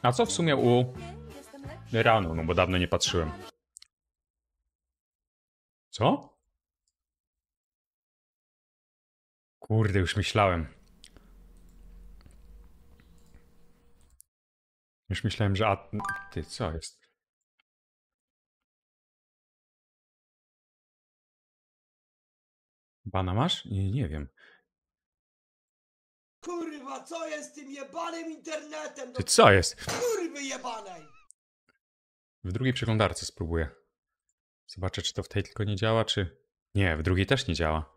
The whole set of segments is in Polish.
A co w sumie u Iranu? No bo dawno nie patrzyłem. Co? Kurde, już myślałem. Już myślałem, że... Ty, co jest? Bana masz? Nie wiem. Kurwa, co jest z tym jebanym internetem? Ty, co jest? Kurwy jebanej! W drugiej przeglądarce spróbuję. Zobaczę, czy to w tej tylko nie działa, czy... Nie, w drugiej też nie działa.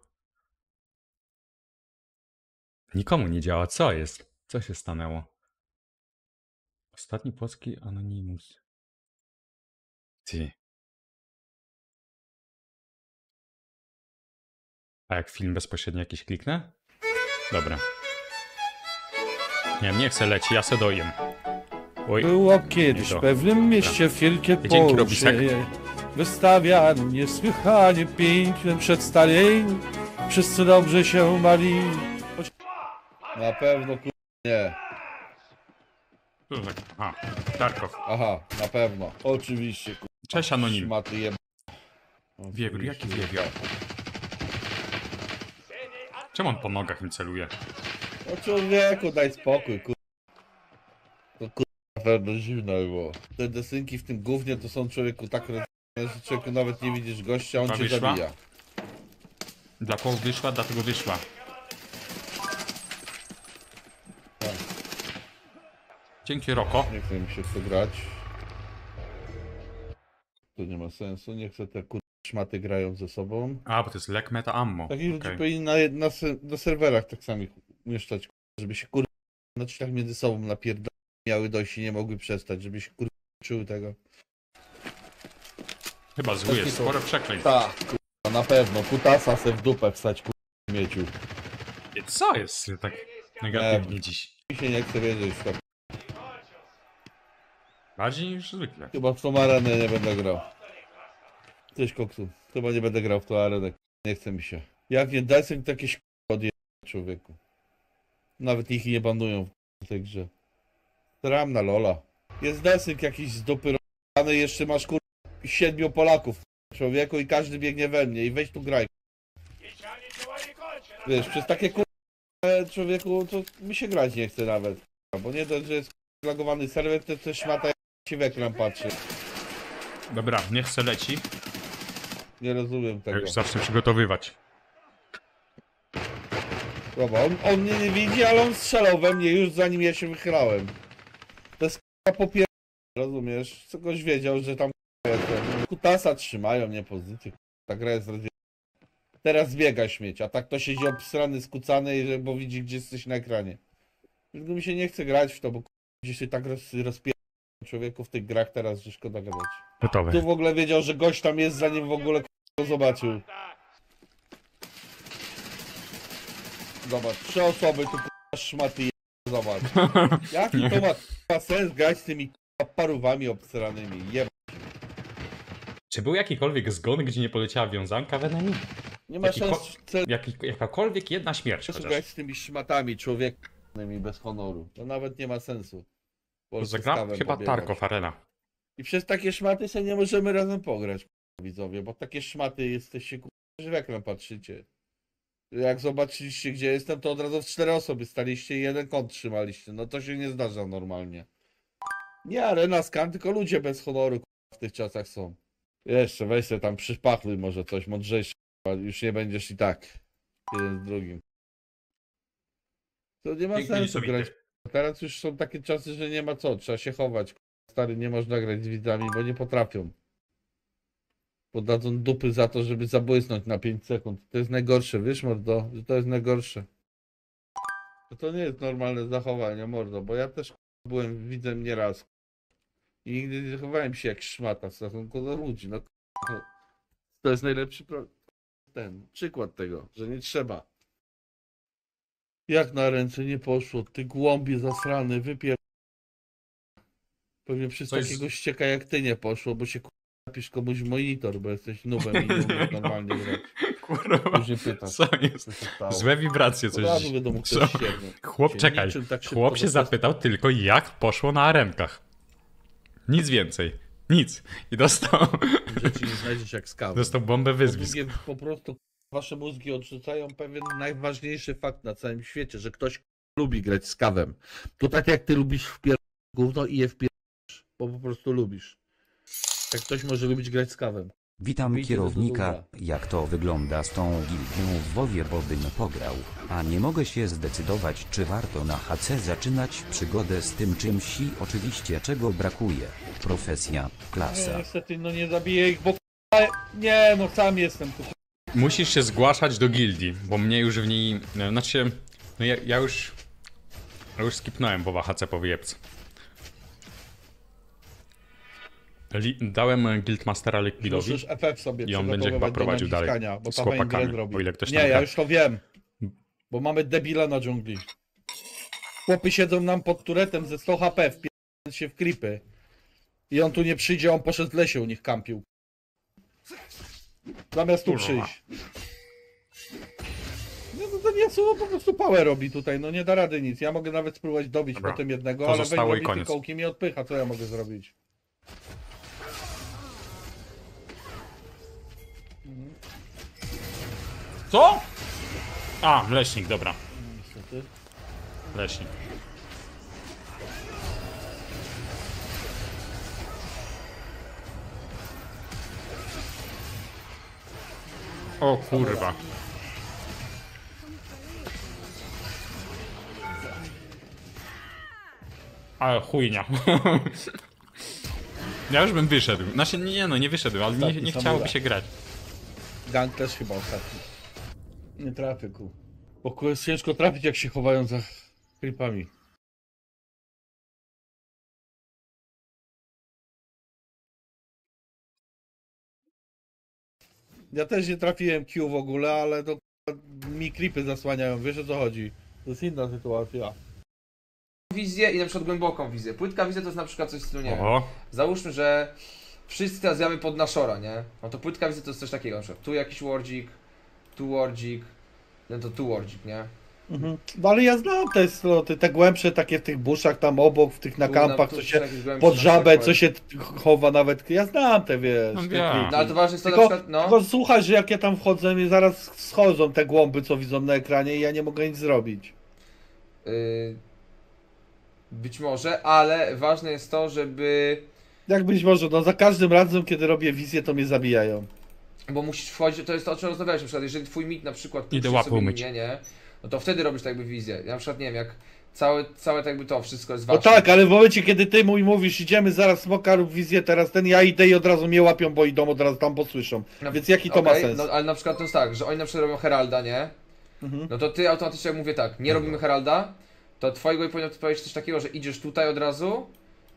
Nikomu nie działa. Co jest? Co się stanęło? Ostatni polski Anonymous. Ty. A jak film bezpośrednio jakiś kliknę? Dobra. Nie chcę leci, ja se dojem. Oj. Było kiedyś to. w pewnym mieście wielkie Dzięki, Robisek. poruszenie. Wystawia niesłychanie piękne przedstawień. Wszyscy dobrze się bali. Na pewno nie. Co to tak? A, Tarkow. Aha, na pewno. Oczywiście Cześć, Anonim. szmaty jeb... Wiewiór, jaki wiewiór? Czemu on po nogach mi celuje? No człowieku, daj spokój, To na pewno zimno było. Te desynki w tym gównie to są człowieku tak rozwiązane, że człowieku nawet nie widzisz gościa, on Ta cię wyszła? zabija. Dla kogo wyszła, dlatego wyszła. Dzięki, Roko. Nie chce mi się w to grać. To nie ma sensu, nie chcę te szmaty grają ze sobą. A, bo to jest lek meta ammo. Takich ludzi Okej. powinni na serwerach tak samo umieszczać, żeby się na czynach między sobą napierdalały, miały dojść i nie mogły przestać, żeby się czuły tego. Chyba zły jest, sporo przekleństw. Tak, na pewno, kutasa se w dupę wstać, mieciu. Co jest tak negatywnie dziś? Mi się nie chce wiedzieć w to. Bardziej niż zwykle. Chyba w tą arenę nie będę grał. Cześć koksu, chyba nie będę grał w tą arenę, nie chce mi się. Jak nie desynk, to jakieś odje człowieku. Nawet ich nie banują w tej grze. Gram na Lola. Jest desynk jakiś z dupy rozdany, jeszcze masz 7 Polaków człowieku i każdy biegnie we mnie i weź tu graj. Wiesz, przez takie człowieku to mi się grać nie chce nawet. Bo nie dość, że jest zlagowany serwer, to też szmata się w ekran patrzy. Dobra, niech se leci. Nie rozumiem Ja tego. już zacznę przygotowywać. Dobra, on mnie nie widzi, ale on strzelał we mnie już zanim ja się wychylałem. To jest popier... Rozumiesz? Kogoś wiedział, że tam jestem. Kutasa trzymają mnie pozycję. Ta gra jest rozwiązana. Teraz biega śmieć, a tak to siedzi obsrany, skucany, bo widzi gdzie jesteś na ekranie. Dlatego mi się nie chce grać w to, bo gdzieś się tak rozpierdala człowieku w tych grach teraz, że szkoda gadać. Gotowe. Tu w ogóle wiedział, że gość tam jest, zanim w ogóle go zobaczył. Zobacz, 3 osoby tu szmaty je... Zobacz. Jaki to ma sens grać z tymi parówami obsranymi? Jeb... Czy był jakikolwiek zgon, gdzie nie poleciała wiązanka w enemy? Nie ma sensu Jakakolwiek jedna śmierć chociaż. grać z tymi szmatami człowiekami bez honoru. To nawet nie ma sensu. Polskę z Zagra kawem chyba pobiegać. Tarkov Arena. I przez takie szmaty sobie nie możemy razem pograć, widzowie, bo takie szmaty jesteście, że w ekran patrzycie. Jak zobaczyliście gdzie jestem, to od razu w 4 osoby staliście i jeden kąt trzymaliście. No to się nie zdarza normalnie. Nie arena skan, tylko ludzie bez honoru w tych czasach są. Jeszcze weź sobie tam przypachluj może coś mądrzejsze, już nie będziesz i tak. Jeden z drugim. To nie ma Piękny sensu niesamowity. grać. Teraz już są takie czasy, że nie ma co, trzeba się chować. Stary, nie można grać z widzami, bo nie potrafią. Podadzą dupy za to, żeby zabłysnąć na 5 sekund. To jest najgorsze, wiesz mordo, że to jest najgorsze. To nie jest normalne zachowanie, mordo, bo ja też byłem widzem nieraz. I nigdy nie zachowałem się jak szmata w stosunku do ludzi. No, to jest najlepszy przykład tego, że nie trzeba. Jak na ręce nie poszło, ty głąbie zasrany, wypier... Pewnie przez Coś takiego ścieka jak ty nie poszło, bo się napisz komuś w monitor, bo jesteś nubem i nie umiesz normalnie grać. Kurwa, Później pytasz, co jest? co się stało. Złe wibracje, Od coś. razu wiadomo, kto Co? jest ścierny. Chłop, Się czekaj. niczym tak szybko Chłop się dostać. zapytał tylko, jak poszło na arenkach. Nic więcej. Nic. I dostał, Rzeczy nie znajdziesz jak skawy. dostał bombę Po wyzwisk. drugie, po prostu wasze mózgi odrzucają pewien najważniejszy fakt na całym świecie, że ktoś lubi grać z kawem. To tak jak ty lubisz wpierdolić gówno i je wpierdolisz, bo po prostu lubisz. Tak ktoś może lubić grać z kawem. Witam Wyjdzie kierownika, do jak to wygląda z tą gildią w WoWie, bo bym pograł, a nie mogę się zdecydować, czy warto na HC zaczynać przygodę z tym czymś i oczywiście czego brakuje. Profesja, klasa. Niestety, no nie zabiję ich, bo nie, no sam jestem tu. Musisz się zgłaszać do gildii, bo mnie już w niej... Znaczy, no ja już skipnąłem WoWa HC po wyjebce. Dałem Guildmastera Liquidowi Musisz FF sobie i on będzie chyba przygotowywać do prowadził dalej naciskania, bo z ta fajnie grę chłopakami, zrobi. o ile ktoś Nie, tam ja gra. już to wiem. Bo mamy debila na dżungli. Chłopy siedzą nam pod turetem ze 100 HP, wpierdoląc się w creepy. I on tu nie przyjdzie, on poszedł w lesie u nich kampił. Zamiast tu Kurwa. przyjść. No to nie słowo po prostu pałę robi tutaj, no nie da rady nic. Ja mogę nawet spróbować dobić Dobra. potem jednego, To ale weź zostało i robi koniec. kołki mnie odpycha, co ja mogę zrobić? Co? A, leśnik, dobra. Niestety. Leśnik. O kurwa. Ale chujnia. Ja już bym wyszedł. Znaczy nie no, nie wyszedł, ale nie Ostatni chciałoby samuraj. się grać. Gang też chyba ostatni. Nie trafię ku. Bo jest ciężko trafić jak się chowają za creepami. Ja też nie trafiłem Q w ogóle, ale to mi creepy zasłaniają, wiesz o co chodzi. To jest inna sytuacja. Wizję i na przykład głęboką wizję. Płytka wizja to jest na przykład coś w stylu, nie wiem. Oho. Załóżmy, że wszyscy teraz gramy pod Nashora, nie? No to płytka wizja to jest coś takiego, na przykład tu jakiś wardzik, tu wardzik, no to tu wardzik, nie? No ale ja znam te sloty, te głębsze takie w tych buszach tam obok, w tych na Tu kampach, tu co się jakiś głębszy pod na żabę, przykład. co się chowa nawet. Ja znam te, wiesz. No te wiem. creepy. No ale to ważne jest to na Tylko, przykład, no. tylko słuchaj, że jak ja tam wchodzę, mnie zaraz schodzą te głąby, co widzą na ekranie i ja nie mogę nic zrobić. Być może, ale ważne jest to, żeby... Jak być może, no za każdym razem, kiedy robię wizję, to mnie zabijają. Bo musisz wchodzić, to jest to, o czym rozmawialiśmy, na przykład jeżeli twój mit na przykład Idę puści łapy sobie umyć. linię, nie? No to wtedy robisz tak jakby wizję. Ja na przykład nie wiem, jak całe tak jakby to wszystko jest No wasze. tak, ale w momencie, kiedy ty mój mówisz, idziemy zaraz smoka lub wizję, teraz ten, ja idę i od razu mnie łapią, bo idą od razu tam, bo słyszą. No, Więc jaki to ma okej, sens? No ale na przykład to jest tak, że oni na przykład robią Heralda, nie? Mhm. No to ty automatycznie jak mówię tak, nie robimy Heralda, to twojego i powinno powiedzieć coś takiego, że idziesz tutaj od razu.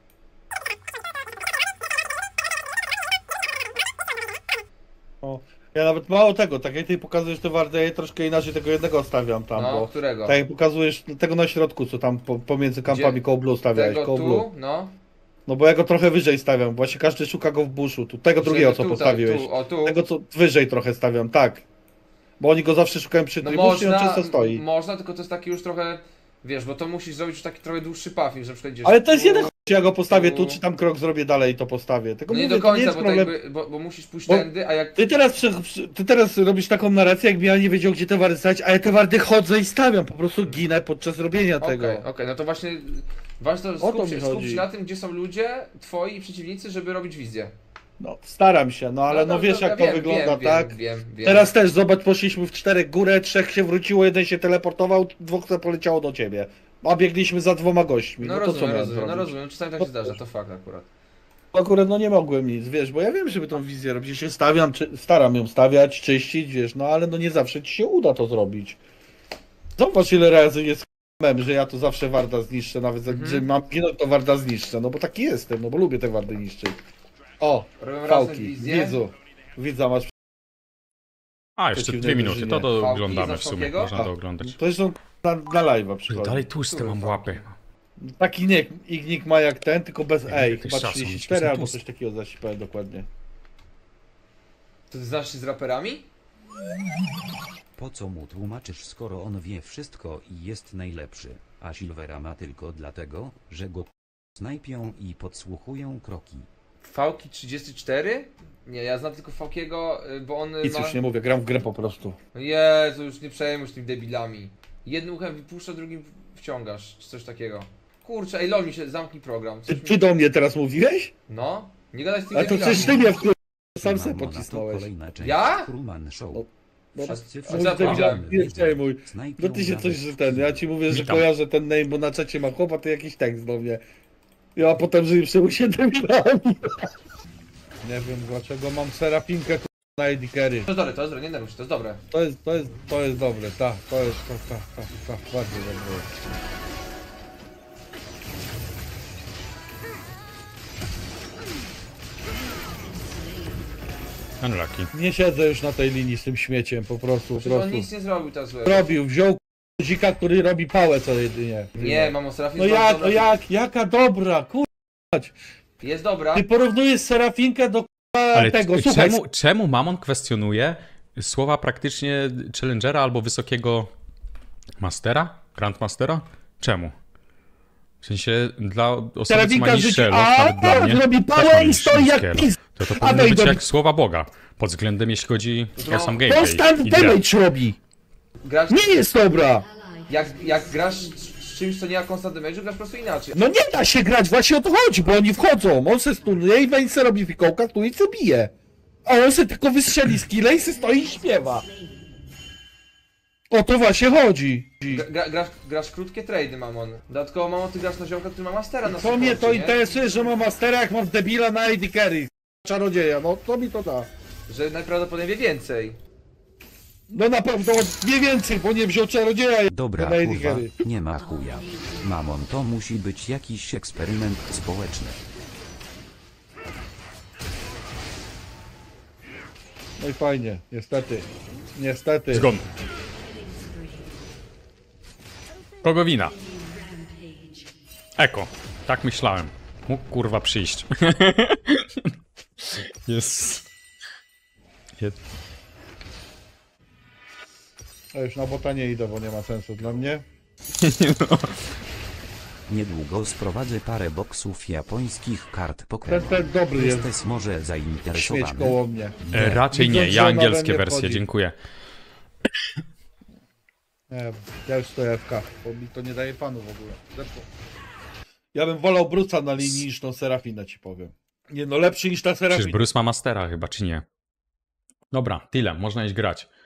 O, ja nawet mało tego, tak jak ty pokazujesz te wardy, ja troszkę inaczej tego jednego stawiam tam, No, bo którego? tak jak pokazujesz tego na środku, co tam pomiędzy kampami Gdzie? koło blue stawiałeś, Tego koło blue. tu, no. No bo ja go trochę wyżej stawiam, bo właśnie każdy szuka go w buszu, tu tego drugiego, co Tutaj, postawiłeś. Tu, o tu. Tego, co wyżej trochę stawiam, tak. Bo oni go zawsze szukają przy No trybusie i on można, często stoi. można, tylko to jest taki już trochę, wiesz, bo to musisz zrobić już taki trochę dłuższy path, niż na przykład idziesz Ale to jest tu. jeden chuj, czy ja go postawię tu, tu. czy tam krok zrobię dalej i to postawię. Tylko No nie mówię, do to nie końca, jest bo, tak problem. jakby, bo musisz pójść Bo- tędy, a jak... Ty teraz robisz taką narrację, jakby ja nie wiedział, gdzie te wardy stawiać, a ja te wardy chodzę i stawiam, po prostu ginę podczas robienia tego. Okej, no to właśnie ważne to O to skup mi się, skup chodzi. się na tym, gdzie są ludzie, twoi przeciwnicy, żeby robić wizję. No, staram się, no ale no to- wiesz ja jak to wiem, wygląda, wiem, tak? Wiem. Teraz też, zobacz, poszliśmy w 4 górę, 3 się wróciło, 1 się teleportował, 2 poleciało do ciebie. A biegliśmy za 2 gośćmi, No no to co rozumiem, miałem rozumiem, no zrobić? rozumiem, czasami tak No się zdarza, to fakt akurat. Akurat no nie mogłem nic, wiesz, bo ja wiem, żeby tą wizję robić, ja się stawiam, staram ją stawiać, czyścić, wiesz, no ale no nie zawsze ci się uda to zrobić. Zobacz ile razy jest mem, że ja to zawsze warda zniszczę, nawet że mam ginąć to warda zniszczę, no bo taki jestem, no bo lubię te wardy niszczyć. O, Robią razem fałki, wizję. widza masz. A, jeszcze Przeciwnej 2 minuty, to drużynie. oglądamy Fałki, w sumie, Fałkiego? można to A. oglądać. To zresztą na live'a przychodzi. Dalej tłusty mam łapy. Taki nick ma jak ten, tylko bez Nie, ej, jakiś chyba czas, 34 on albo jest coś takiego zaś powiem dokładnie. To ty znasz się z raperami? Po co mu tłumaczysz, skoro on wie wszystko i jest najlepszy, a Silvera ma tylko dlatego, że go snajpią i podsłuchują kroki. Fałki 34? Nie, ja znam tylko Fałkiego, bo on Nic ma... już nie mówię, gram w grę po prostu. Jezu, już nie przejmuj się tymi debilami. Jednym uchem wypuszczasz, drugim wciągasz, czy coś takiego. Kurczę, ej lol, mi się zamknij program. Coś mi... Ty do mnie teraz mówiłeś? No, nie gadaj z tymi A to debilami. przecież ty mnie sam se Mamona to pocisnąłeś. kolejna część Ja? Truman Show. No, Wszyscy co ja powiedziałem? Nie przejmuj. Snajpią No ty się coś, nawet że ten, ja ci mówię, że Witam. kojarzę ten name, bo na czacie ma chłopa, to jakiś tekst do mnie. Ja potem, że już się debilami. Nie wiem dlaczego mam Serafinkę na Eddie Carry. To jest dobre, nie nerwuj się, to jest dobre. To jest dobre, tak, bardzo dobre. Unlucky. Nie siedzę już na tej linii z tym śmieciem, po prostu. Przecież on nic nie zrobił teraz złego. Robił, wziął zika, który robi pałę co jedynie. Nie, mamo, Serafin No jest jak, dobra. no jak, jaka dobra, Jest dobra. Ty porównujesz Serafinkę do Ale tego, słuchaj. czemu Mamon kwestionuje słowa praktycznie Challengera albo wysokiego Mastera? Grandmastera? Czemu? W sensie dla osoby, co Serafinka ma życie, niższy elo, nawet dla mnie, robi też pałę ma i niższy stoi jak elo. pis. To A powinno być Wejdo- jak słowa Boga, pod względem jeśli chodzi o sam gameplay Constant i grę. damage robi. Grasz, Nie jest dobra. jak grasz z czymś, co nie ma constant damage'u, grasz po prostu inaczej. No nie da się grać, właśnie o to chodzi, bo oni wchodzą. On se stunuje i Vayne se robi fikołka, tu i se bije. A on se tylko wystrzeli skille i se stoi i śpiewa. O to właśnie chodzi. Grasz krótkie trady, mamon. Dodatkowo, mamo, ty grasz na ziomka, który ma mastera na To mnie to supporcie, nie? interesuje, że mam mastera, jak mam debila na AD Carry. Czarodzieja, no to mi to da. Że najprawdopodobniej wie więcej. No na pewno nie więcej, bo nie wziął czarodzieja. Dobra, na AD kurwa, Carry. nie ma chuja. Mamon, to musi być jakiś eksperyment społeczny. No i fajnie, niestety. Niestety. Zgon. Kogo wina? Eko. Tak myślałem. Mógł kurwa przyjść. Jest. A już na bota nie idę, bo nie ma sensu dla mnie. Niedługo sprowadzę parę boksów japońskich kart Ten, Pokémon. ten dobry jest. Jesteś może Śmieć zainteresowany? koło mnie. Raczej nie, Widząc, ja że ona we angielskie mnie wersje, wchodzi. dziękuję. Nie, ja już stoję FK, bo mi to nie daje panu w ogóle. Zepsuł. Ja bym wolał Bruca na linii niż tą Serafinę, ci powiem. Nie no, lepszy niż ta Przecież Serafina. Bruce ma Mastera chyba, czy nie? Dobra, tyle, można iść grać.